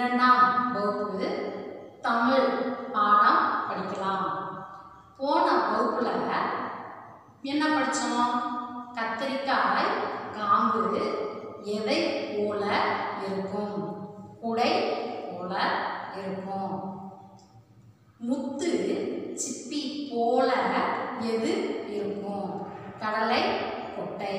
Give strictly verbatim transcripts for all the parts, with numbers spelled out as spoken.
இரண்டாம் வகுப்பு தமிழ் பாடம் படிக்கலாம். போன வகுப்புல என்ன படிச்சோம்? கத்திரிக்காய் காம்பு எதை போல இருக்கும்? குடை போல இருக்கும். முத்து சிப்பி போல எது இருக்கும்? கடலை கொட்டை.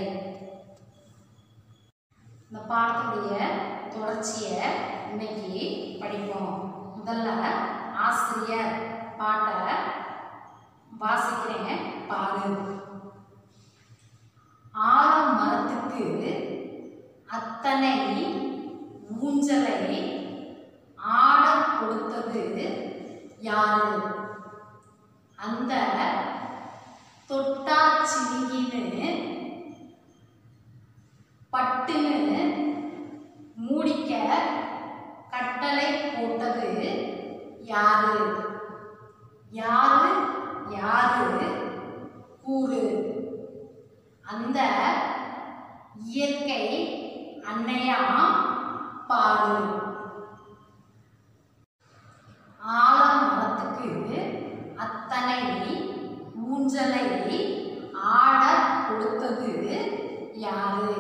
இந்த பாடத்துடைய தொடர்ச்சியை இன்னைக்கு படிப்போம். முதல்ல ஆசிரியர் பாட்டை வாசிக்கிறேன் பாரு. ஆலமரத்துக்கு அத்தனை ஊஞ்சலை ஆட கொடுத்தது யாரு? அந்த தொட்டா சினிங்கின்னு பட்டுன்னு மூடிக்க கட்டளை போட்டது யாரு? யாரு யாரு கூறு. அந்த இயற்கை அன்னையா பாரு. ஆலமரத்துக்கு அத்தனை ஊஞ்சலை ஆட கொடுத்தது யாரு?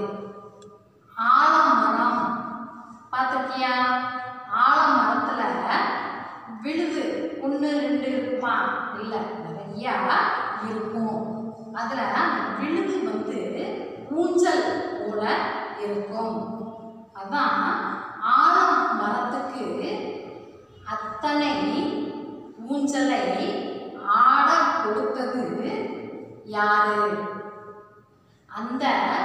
ஆலமரம் பார்த்துக்கியா? ஆலமரத்துல விழுது ஒன்று ரெண்டு இருக்குமா? இல்லை, நிறையா இருக்கும். அதுல விழுது வந்து ஊஞ்சல் போல இருக்கும். அதான் ஆலமரத்துக்கு அத்தனை ஊஞ்சலை ஆட கொடுத்தது யாரு? அந்த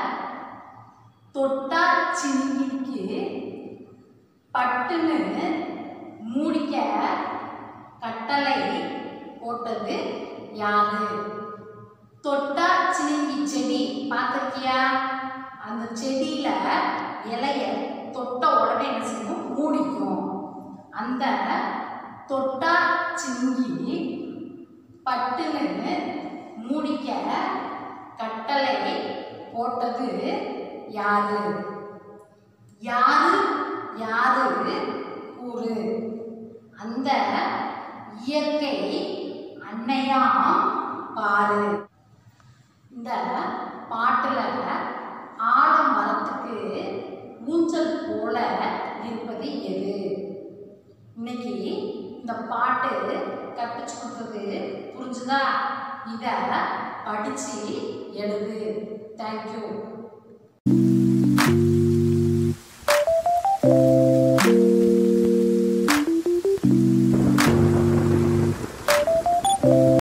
தொட்டா சினிங்கிக்கு பட்டுன்னு மூடிக்க கட்டளை போட்டது யாரு? தொட்டா சினிங்கி செடி பார்த்திருக்கியா? அந்த செடியில இலைய தொட்ட உடனே என்ன செய்யும்? மூடிக்கும். அந்த தொட்டா சினிங்கி பட்டுன்னு மூடிக்க கட்டளை போட்டது யாரு? யாரு யாரு கூறு. அந்த இயற்கை அன்னையா பாரு. இந்த பாட்டுல ஆலமரத்துக்கு ஊஞ்சல் போல இருப்பது எது? இன்னைக்கு இந்த பாட்டு கற்பிச்சு கொடுத்தது புரிஞ்சுதா? இத படிச்சு எழுது. தேங்க்யூ.